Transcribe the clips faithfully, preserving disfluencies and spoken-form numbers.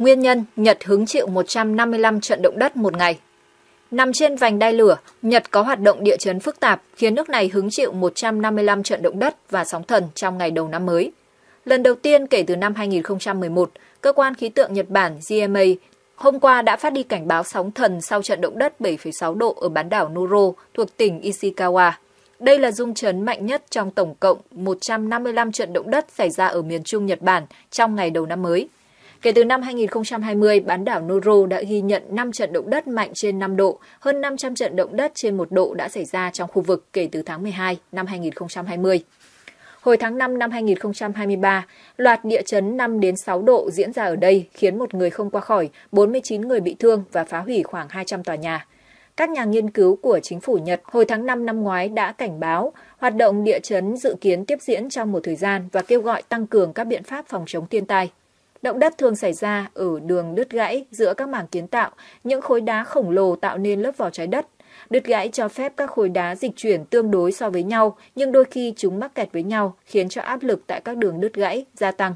Nguyên nhân, Nhật hứng chịu một trăm năm mươi lăm trận động đất một ngày. Nằm trên vành đai lửa, Nhật có hoạt động địa chấn phức tạp khiến nước này hứng chịu một trăm năm mươi lăm trận động đất và sóng thần trong ngày đầu năm mới. Lần đầu tiên kể từ năm hai nghìn không trăm mười một, cơ quan khí tượng Nhật Bản G M A hôm qua đã phát đi cảnh báo sóng thần sau trận động đất bảy phẩy sáu độ ở bán đảo Noro thuộc tỉnh Ishikawa. Đây là rung chấn mạnh nhất trong tổng cộng một trăm năm mươi lăm trận động đất xảy ra ở miền Trung Nhật Bản trong ngày đầu năm mới. Kể từ năm hai nghìn không trăm hai mươi, bán đảo Noro đã ghi nhận năm trận động đất mạnh trên năm độ, hơn năm trăm trận động đất trên một độ đã xảy ra trong khu vực kể từ tháng mười hai năm hai nghìn không trăm hai mươi. Hồi tháng năm năm hai nghìn không trăm hai mươi ba, loạt địa chấn năm đến sáu độ diễn ra ở đây khiến một người không qua khỏi, bốn mươi chín người bị thương và phá hủy khoảng hai trăm tòa nhà. Các nhà nghiên cứu của chính phủ Nhật hồi tháng năm năm ngoái đã cảnh báo hoạt động địa chấn dự kiến tiếp diễn trong một thời gian và kêu gọi tăng cường các biện pháp phòng chống thiên tai. Động đất thường xảy ra ở đường đứt gãy giữa các mảng kiến tạo, những khối đá khổng lồ tạo nên lớp vỏ trái đất. Đứt gãy cho phép các khối đá dịch chuyển tương đối so với nhau, nhưng đôi khi chúng mắc kẹt với nhau, khiến cho áp lực tại các đường đứt gãy gia tăng.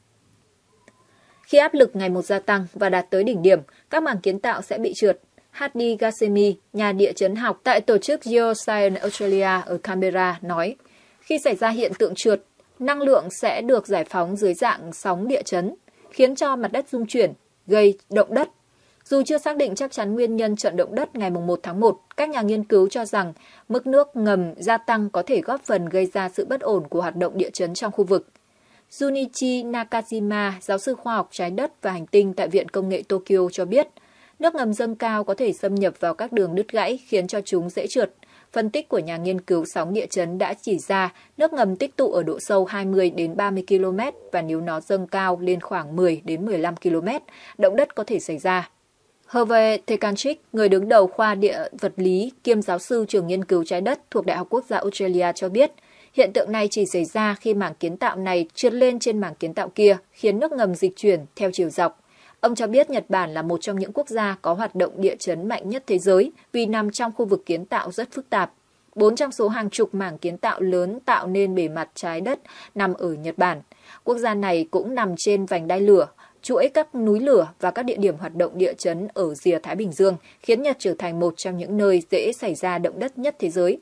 Khi áp lực ngày một gia tăng và đạt tới đỉnh điểm, các mảng kiến tạo sẽ bị trượt. Hadi Ghasemi, nhà địa chấn học tại tổ chức Geoscience Australia ở Canberra, nói, khi xảy ra hiện tượng trượt, năng lượng sẽ được giải phóng dưới dạng sóng địa chấn, khiến cho mặt đất rung chuyển, gây động đất. Dù chưa xác định chắc chắn nguyên nhân trận động đất ngày một tháng một, các nhà nghiên cứu cho rằng mức nước ngầm gia tăng có thể góp phần gây ra sự bất ổn của hoạt động địa chấn trong khu vực. Junichi Nakajima, giáo sư khoa học trái đất và hành tinh tại Viện Công nghệ Tokyo cho biết, nước ngầm dâng cao có thể xâm nhập vào các đường đứt gãy khiến cho chúng dễ trượt. Phân tích của nhà nghiên cứu sóng địa chấn đã chỉ ra nước ngầm tích tụ ở độ sâu hai mươi đến ba mươi ki lô mét và nếu nó dâng cao lên khoảng mười đến mười lăm ki lô mét, động đất có thể xảy ra. Hervé Tekanchik, người đứng đầu khoa địa vật lý kiêm giáo sư trường nghiên cứu trái đất thuộc Đại học Quốc gia Australia cho biết, hiện tượng này chỉ xảy ra khi mảng kiến tạo này trượt lên trên mảng kiến tạo kia, khiến nước ngầm dịch chuyển theo chiều dọc. Ông cho biết Nhật Bản là một trong những quốc gia có hoạt động địa chấn mạnh nhất thế giới vì nằm trong khu vực kiến tạo rất phức tạp. Bốn trong số hàng chục mảng kiến tạo lớn tạo nên bề mặt trái đất nằm ở Nhật Bản. Quốc gia này cũng nằm trên vành đai lửa, chuỗi các núi lửa và các địa điểm hoạt động địa chấn ở rìa Thái Bình Dương, khiến Nhật trở thành một trong những nơi dễ xảy ra động đất nhất thế giới.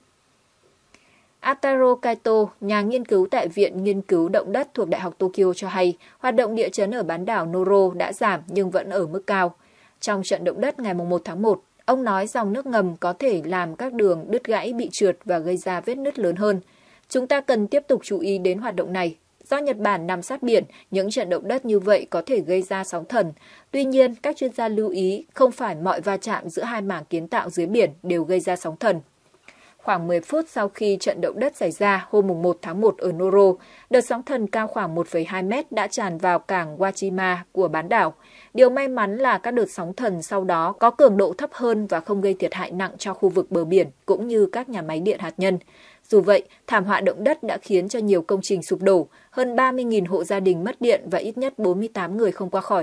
Ataro Kaito, nhà nghiên cứu tại Viện Nghiên cứu Động đất thuộc Đại học Tokyo cho hay, hoạt động địa chấn ở bán đảo Noro đã giảm nhưng vẫn ở mức cao. Trong trận động đất ngày một tháng một, ông nói dòng nước ngầm có thể làm các đường đứt gãy bị trượt và gây ra vết nứt lớn hơn. Chúng ta cần tiếp tục chú ý đến hoạt động này. Do Nhật Bản nằm sát biển, những trận động đất như vậy có thể gây ra sóng thần. Tuy nhiên, các chuyên gia lưu ý không phải mọi va chạm giữa hai mảng kiến tạo dưới biển đều gây ra sóng thần. Khoảng mười phút sau khi trận động đất xảy ra hôm một tháng một ở Noro, đợt sóng thần cao khoảng một phẩy hai mét đã tràn vào cảng Wajima của bán đảo. Điều may mắn là các đợt sóng thần sau đó có cường độ thấp hơn và không gây thiệt hại nặng cho khu vực bờ biển cũng như các nhà máy điện hạt nhân. Dù vậy, thảm họa động đất đã khiến cho nhiều công trình sụp đổ, hơn ba mươi nghìn hộ gia đình mất điện và ít nhất bốn mươi tám người không qua khỏi.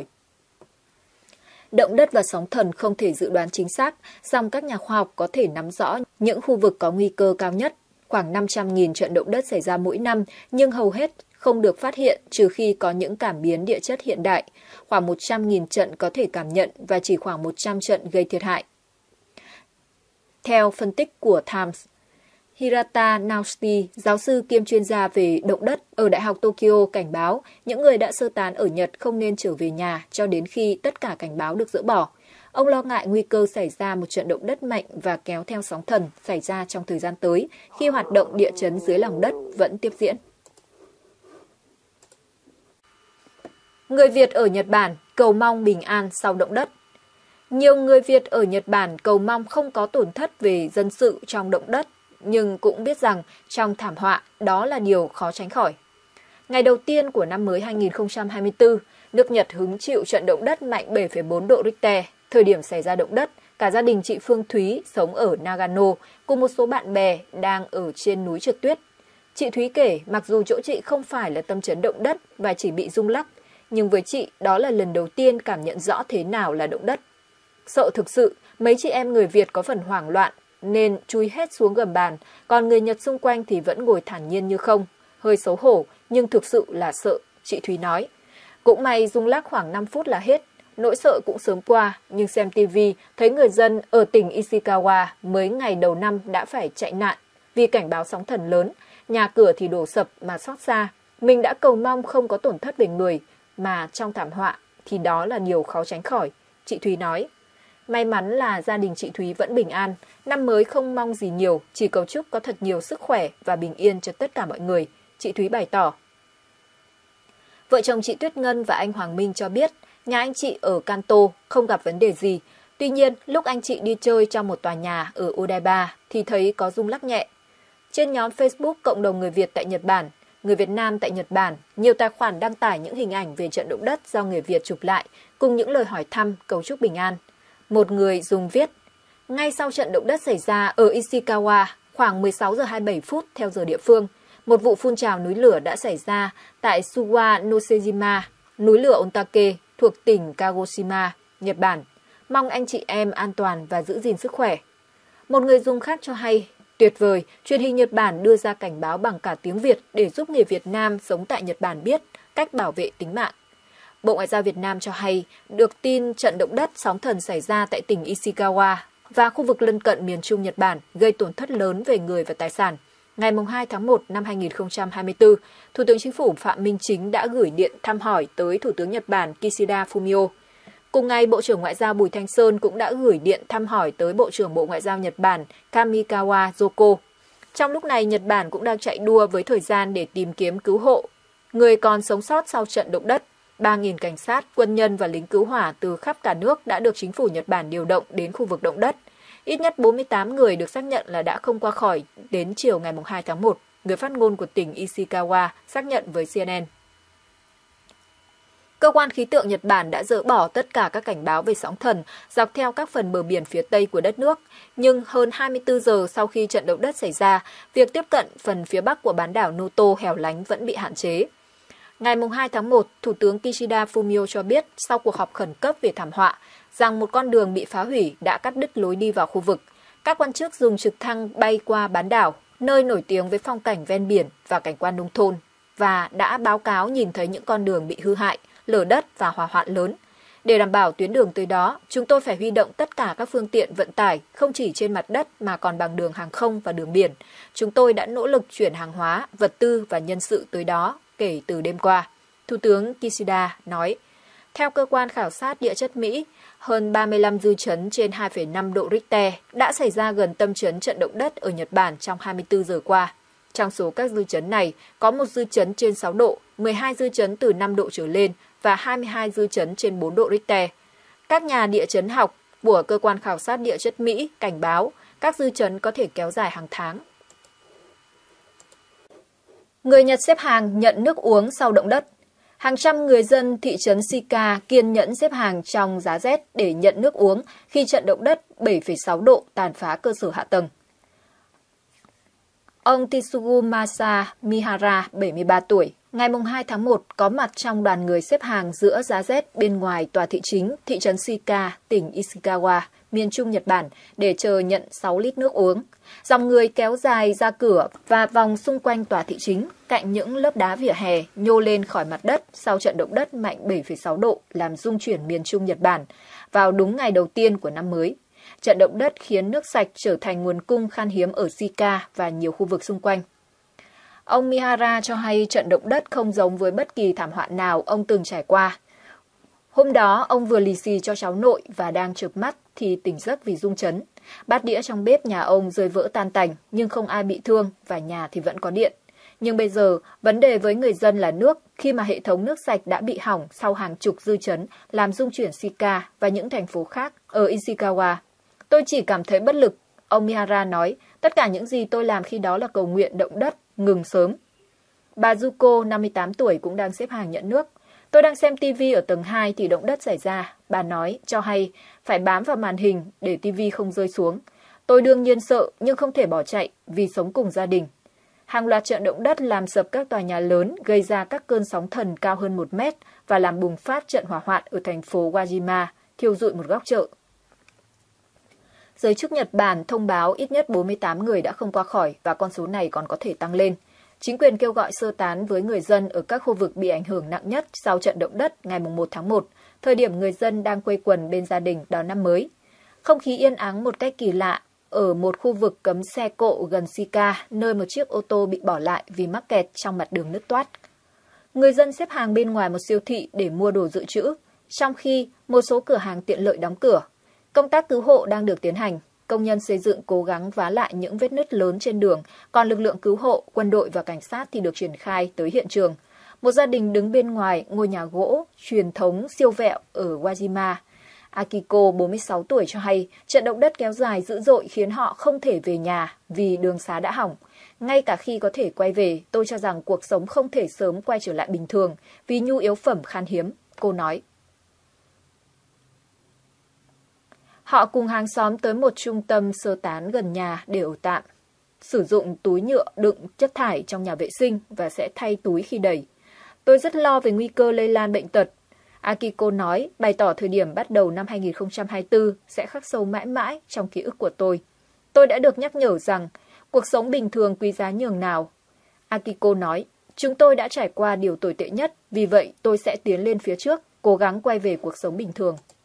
Động đất và sóng thần không thể dự đoán chính xác, song các nhà khoa học có thể nắm rõ những khu vực có nguy cơ cao nhất. Khoảng năm trăm nghìn trận động đất xảy ra mỗi năm, nhưng hầu hết không được phát hiện trừ khi có những cảm biến địa chất hiện đại. Khoảng một trăm nghìn trận có thể cảm nhận và chỉ khoảng một trăm trận gây thiệt hại. Theo phân tích của Times, Hirata Naoshi, giáo sư kiêm chuyên gia về động đất ở Đại học Tokyo cảnh báo những người đã sơ tán ở Nhật không nên trở về nhà cho đến khi tất cả cảnh báo được dỡ bỏ. Ông lo ngại nguy cơ xảy ra một trận động đất mạnh và kéo theo sóng thần xảy ra trong thời gian tới khi hoạt động địa chấn dưới lòng đất vẫn tiếp diễn. Người Việt ở Nhật Bản cầu mong bình an sau động đất. Nhiều người Việt ở Nhật Bản cầu mong không có tổn thất về dân sự trong động đất, nhưng cũng biết rằng trong thảm họa đó là điều khó tránh khỏi. Ngày đầu tiên của năm mới hai nghìn không trăm hai mươi tư, nước Nhật hứng chịu trận động đất mạnh bảy phẩy bốn độ Richter. Thời điểm xảy ra động đất, cả gia đình chị Phương Thúy sống ở Nagano cùng một số bạn bè đang ở trên núi trượt tuyết. Chị Thúy kể mặc dù chỗ chị không phải là tâm chấn động đất và chỉ bị rung lắc, nhưng với chị đó là lần đầu tiên cảm nhận rõ thế nào là động đất. Sợ thực sự, mấy chị em người Việt có phần hoảng loạn nên chui hết xuống gầm bàn, còn người Nhật xung quanh thì vẫn ngồi thản nhiên như không. Hơi xấu hổ, nhưng thực sự là sợ, chị Thúy nói. Cũng may rung lắc khoảng năm phút là hết. nỗi sợ cũng sớm qua, nhưng xem ti vi thấy người dân ở tỉnh Ishikawa mới ngày đầu năm đã phải chạy nạn vì cảnh báo sóng thần lớn, nhà cửa thì đổ sập mà xót xa. Mình đã cầu mong không có tổn thất về người, mà trong thảm họa thì đó là điều khó tránh khỏi, chị Thúy nói. May mắn là gia đình chị Thúy vẫn bình an, năm mới không mong gì nhiều, chỉ cầu chúc có thật nhiều sức khỏe và bình yên cho tất cả mọi người, chị Thúy bày tỏ. Vợ chồng chị Tuyết Ngân và anh Hoàng Minh cho biết, nhà anh chị ở Kanto không gặp vấn đề gì. Tuy nhiên, lúc anh chị đi chơi trong một tòa nhà ở Odaiba thì thấy có rung lắc nhẹ. Trên nhóm Facebook Cộng đồng người Việt tại Nhật Bản, người Việt Nam tại Nhật Bản, nhiều tài khoản đăng tải những hình ảnh về trận động đất do người Việt chụp lại, cùng những lời hỏi thăm cầu chúc bình an. Một người dùng viết, ngay sau trận động đất xảy ra ở Ishikawa, khoảng mười sáu giờ hai mươi bảy phút theo giờ địa phương, một vụ phun trào núi lửa đã xảy ra tại Suwa Nosejima, núi lửa Ontake thuộc tỉnh Kagoshima, Nhật Bản. Mong anh chị em an toàn và giữ gìn sức khỏe. Một người dùng khác cho hay, tuyệt vời, truyền hình Nhật Bản đưa ra cảnh báo bằng cả tiếng Việt để giúp người Việt Nam sống tại Nhật Bản biết cách bảo vệ tính mạng. Bộ Ngoại giao Việt Nam cho hay, được tin trận động đất sóng thần xảy ra tại tỉnh Ishikawa và khu vực lân cận miền Trung Nhật Bản gây tổn thất lớn về người và tài sản. Ngày hai tháng một năm hai nghìn không trăm hai mươi tư, Thủ tướng Chính phủ Phạm Minh Chính đã gửi điện thăm hỏi tới Thủ tướng Nhật Bản Kishida Fumio. Cùng ngày, Bộ trưởng Ngoại giao Bùi Thanh Sơn cũng đã gửi điện thăm hỏi tới Bộ trưởng Bộ Ngoại giao Nhật Bản Kamikawa Yoko. Trong lúc này, Nhật Bản cũng đang chạy đua với thời gian để tìm kiếm cứu hộ người còn sống sót sau trận động đất. ba nghìn cảnh sát, quân nhân và lính cứu hỏa từ khắp cả nước đã được chính phủ Nhật Bản điều động đến khu vực động đất. Ít nhất bốn mươi tám người được xác nhận là đã không qua khỏi đến chiều ngày hai tháng một, người phát ngôn của tỉnh Ishikawa xác nhận với xê en en. Cơ quan khí tượng Nhật Bản đã dỡ bỏ tất cả các cảnh báo về sóng thần dọc theo các phần bờ biển phía Tây của đất nước, nhưng hơn hai mươi tư giờ sau khi trận động đất xảy ra, việc tiếp cận phần phía Bắc của bán đảo Noto hẻo lánh vẫn bị hạn chế. Ngày hai tháng một, Thủ tướng Kishida Fumio cho biết sau cuộc họp khẩn cấp về thảm họa rằng một con đường bị phá hủy đã cắt đứt lối đi vào khu vực. Các quan chức dùng trực thăng bay qua bán đảo, nơi nổi tiếng với phong cảnh ven biển và cảnh quan nông thôn, và đã báo cáo nhìn thấy những con đường bị hư hại, lở đất và hỏa hoạn lớn. Để đảm bảo tuyến đường tới đó, chúng tôi phải huy động tất cả các phương tiện vận tải, không chỉ trên mặt đất mà còn bằng đường hàng không và đường biển. Chúng tôi đã nỗ lực chuyển hàng hóa, vật tư và nhân sự tới đó kể từ đêm qua, Thủ tướng Kishida nói. Theo cơ quan khảo sát địa chất Mỹ, hơn ba mươi lăm dư chấn trên hai phẩy năm độ Richter đã xảy ra gần tâm chấn trận động đất ở Nhật Bản trong hai mươi tư giờ qua. Trong số các dư chấn này, có một dư chấn trên sáu độ, mười hai dư chấn từ năm độ trở lên và hai mươi hai dư chấn trên bốn độ Richter. Các nhà địa chấn học của cơ quan khảo sát địa chất Mỹ cảnh báo các dư chấn có thể kéo dài hàng tháng. Người Nhật xếp hàng nhận nước uống sau động đất. Hàng trăm người dân thị trấn Shika kiên nhẫn xếp hàng trong giá rét để nhận nước uống khi trận động đất bảy phẩy sáu độ tàn phá cơ sở hạ tầng. Ông Tsugu Masa Mihara, bảy mươi ba tuổi, ngày hai tháng một có mặt trong đoàn người xếp hàng giữa giá rét bên ngoài tòa thị chính thị trấn Shika, tỉnh Ishikawa, miền Trung Nhật Bản để chờ nhận sáu lít nước uống. Dòng người kéo dài ra cửa và vòng xung quanh tòa thị chính, cạnh những lớp đá vỉa hè nhô lên khỏi mặt đất sau trận động đất mạnh bảy phẩy sáu độ làm rung chuyển miền Trung Nhật Bản vào đúng ngày đầu tiên của năm mới. Trận động đất khiến nước sạch trở thành nguồn cung khan hiếm ở Shika và nhiều khu vực xung quanh. Ông Mihara cho hay trận động đất không giống với bất kỳ thảm họa nào ông từng trải qua. Hôm đó, ông vừa lì xì cho cháu nội và đang chợp mắt thì tỉnh giấc vì rung chấn. Bát đĩa trong bếp nhà ông rơi vỡ tan tành, nhưng không ai bị thương và nhà thì vẫn có điện. Nhưng bây giờ, vấn đề với người dân là nước, khi mà hệ thống nước sạch đã bị hỏng sau hàng chục dư chấn làm rung chuyển Shika và những thành phố khác ở Ishikawa. Tôi chỉ cảm thấy bất lực, ông Mihara nói. Tất cả những gì tôi làm khi đó là cầu nguyện động đất ngừng sớm. Bà Yuko, năm mươi tám tuổi, cũng đang xếp hàng nhận nước. Tôi đang xem ti vi ở tầng hai thì động đất xảy ra. Bà nói, cho hay, phải bám vào màn hình để ti vi không rơi xuống. Tôi đương nhiên sợ nhưng không thể bỏ chạy vì sống cùng gia đình. Hàng loạt trận động đất làm sập các tòa nhà lớn, gây ra các cơn sóng thần cao hơn một mét và làm bùng phát trận hỏa hoạn ở thành phố Wajima, thiêu rụi một góc chợ. Giới chức Nhật Bản thông báo ít nhất bốn mươi tám người đã không qua khỏi và con số này còn có thể tăng lên. Chính quyền kêu gọi sơ tán với người dân ở các khu vực bị ảnh hưởng nặng nhất sau trận động đất ngày một tháng một thời điểm người dân đang quây quần bên gia đình đón năm mới. Không khí yên ắng một cách kỳ lạ ở một khu vực cấm xe cộ gần Sika, nơi một chiếc ô tô bị bỏ lại vì mắc kẹt trong mặt đường nứt toát. Người dân xếp hàng bên ngoài một siêu thị để mua đồ dự trữ, trong khi một số cửa hàng tiện lợi đóng cửa. Công tác cứu hộ đang được tiến hành. Công nhân xây dựng cố gắng vá lại những vết nứt lớn trên đường, còn lực lượng cứu hộ, quân đội và cảnh sát thì được triển khai tới hiện trường. Một gia đình đứng bên ngoài ngôi nhà gỗ truyền thống siêu vẹo ở Wajima. Akiko, bốn mươi sáu tuổi cho hay, trận động đất kéo dài dữ dội khiến họ không thể về nhà vì đường xá đã hỏng. Ngay cả khi có thể quay về, tôi cho rằng cuộc sống không thể sớm quay trở lại bình thường vì nhu yếu phẩm khan hiếm, cô nói. Họ cùng hàng xóm tới một trung tâm sơ tán gần nhà để ở tạm, sử dụng túi nhựa đựng chất thải trong nhà vệ sinh và sẽ thay túi khi đẩy. Tôi rất lo về nguy cơ lây lan bệnh tật, Akiko nói, bày tỏ thời điểm bắt đầu năm hai nghìn không trăm hai mươi tư sẽ khắc sâu mãi mãi trong ký ức của tôi. Tôi đã được nhắc nhở rằng cuộc sống bình thường quý giá nhường nào. Akiko nói, chúng tôi đã trải qua điều tồi tệ nhất, vì vậy tôi sẽ tiến lên phía trước, cố gắng quay về cuộc sống bình thường.